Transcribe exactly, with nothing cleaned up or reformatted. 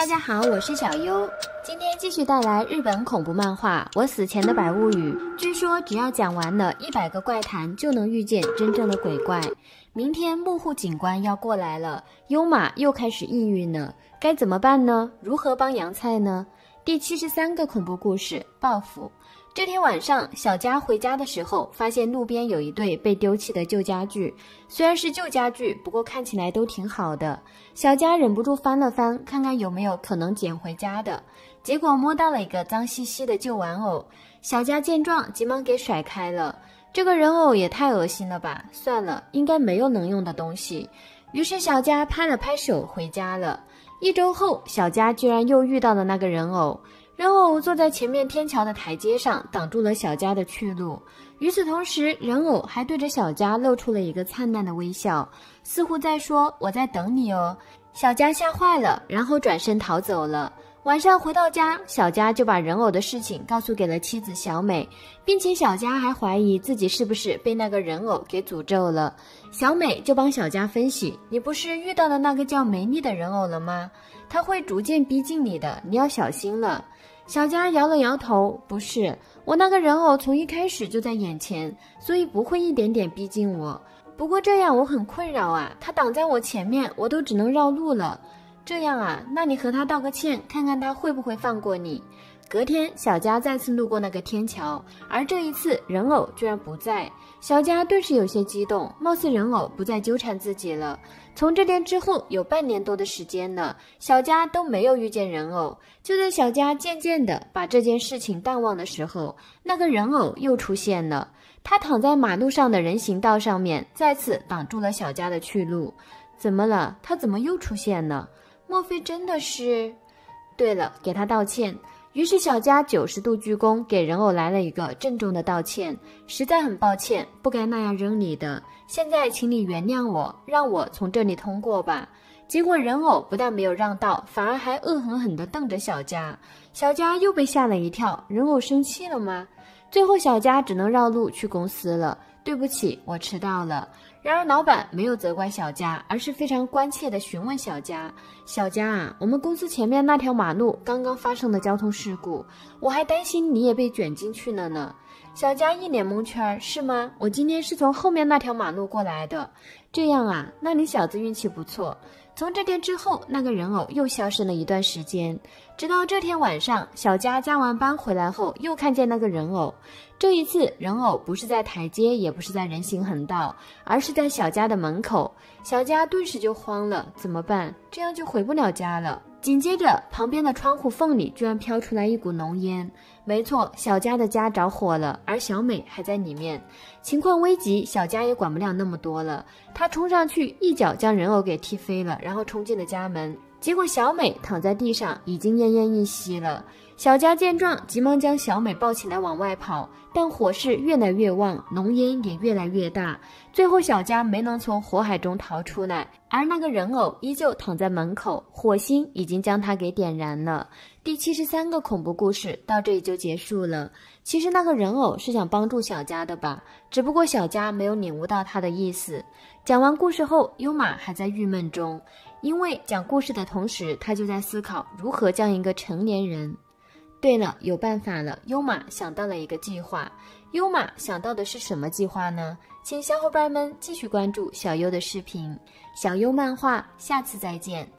大家好，我是小优，今天继续带来日本恐怖漫画《我死前的百物语》。据说只要讲完了一百个怪谈，就能遇见真正的鬼怪。明天幕户警官要过来了，优马又开始抑郁呢，该怎么办呢？如何帮洋菜呢？第七十三个恐怖故事：报复。这天晚上，小佳回家的时候，发现路边有一对被丢弃的旧家具。虽然是旧家具，不过看起来都挺好的。小佳忍不住翻了翻，看看有没有可能捡回家的。结果摸到了一个脏兮兮的旧玩偶。小佳见状，急忙给甩开了。这个人偶也太恶心了吧！算了，应该没有能用的东西。于是小佳拍了拍手回家了。一周后，小佳居然又遇到了那个人偶。人偶坐在前面天桥的台阶上，挡住了小佳的去路。与此同时，人偶还对着小佳露出了一个灿烂的微笑，似乎在说：“我在等你哦。”小佳吓坏了，然后转身逃走了。晚上回到家，小佳就把人偶的事情告诉给了妻子小美，并且小佳还怀疑自己是不是被那个人偶给诅咒了。小美就帮小佳分析：“你不是遇到了那个叫梅丽的人偶了吗？他会逐渐逼近你的，你要小心了。”小佳摇了摇头，不是，我那个人偶从一开始就在眼前，所以不会一点点逼近我。不过这样我很困扰啊，他挡在我前面，我都只能绕路了。这样啊，那你和他道个歉，看看他会不会放过你。隔天，小佳再次路过那个天桥，而这一次人偶居然不在。小佳顿时有些激动，貌似人偶不再纠缠自己了。从这天之后，有半年多的时间了，小佳都没有遇见人偶。就在小佳渐渐地把这件事情淡忘的时候，那个人偶又出现了。他躺在马路上的人行道上面，再次挡住了小佳的去路。怎么了？他怎么又出现了？莫非真的是……对了，给他道歉。于是小佳九十度鞠躬，给人偶来了一个郑重的道歉。实在很抱歉，不该那样扔你的。现在请你原谅我，让我从这里通过吧。结果人偶不但没有让道，反而还恶狠狠地瞪着小佳。小佳又被吓了一跳，人偶生气了吗？最后小佳只能绕路去公司了。对不起，我迟到了。然而老板没有责怪小佳，而是非常关切地询问小佳：小佳啊，我们公司前面那条马路刚刚发生的交通事故，我还担心你也被卷进去了呢。小佳一脸蒙圈：是吗？我今天是从后面那条马路过来的。这样啊，那你小子运气不错。从这天之后，那个人偶又消失了一段时间，直到这天晚上，小佳加完班回来后，又看见那个人偶。这一次，人偶不是在台阶，也不是在人行横道，而是在小佳的门口。小佳顿时就慌了，怎么办？这样就回不了家了。紧接着，旁边的窗户缝里居然飘出来一股浓烟。没错，小佳的家着火了，而小美还在里面。情况危急，小佳也管不了那么多了。她冲上去，一脚将人偶给踢飞了，然后冲进了家门。结果小美躺在地上，已经奄奄一息了。小佳见状，急忙将小美抱起来往外跑，但火势越来越旺，浓烟也越来越大。最后小佳没能从火海中逃出来，而那个人偶依旧躺在门口，火星已经将它给点燃了。第七十三个恐怖故事到这里就结束了。其实那个人偶是想帮助小佳的吧，只不过小佳没有领悟到他的意思。讲完故事后，优马还在郁闷中，因为讲故事的同时，他就在思考如何将一个成年人。对了，有办法了，优马想到了一个计划。优马想到的是什么计划呢？请小伙伴们继续关注小优的视频，小优漫画，下次再见。